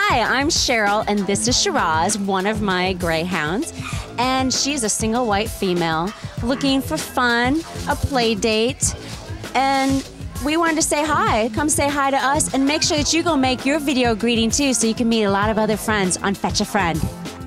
Hi, I'm Cheryl, and this is Shiraz, one of my greyhounds. And she's a single white female looking for fun, a play date, and we wanted to say hi. Come say hi to us, and make sure that you go make your video greeting too so you can meet a lot of other friends on Fetch a Friend.